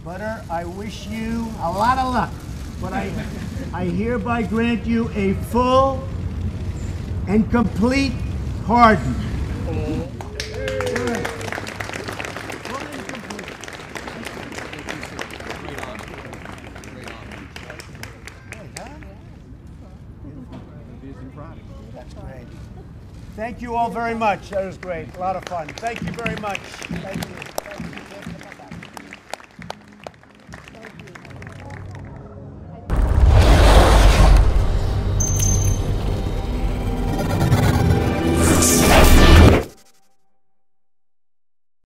Butter, I wish you a lot of luck. But I hereby grant you a full and complete pardon. That's great. Thank you all very much. That was great. A lot of fun. Thank you very much. Thank you.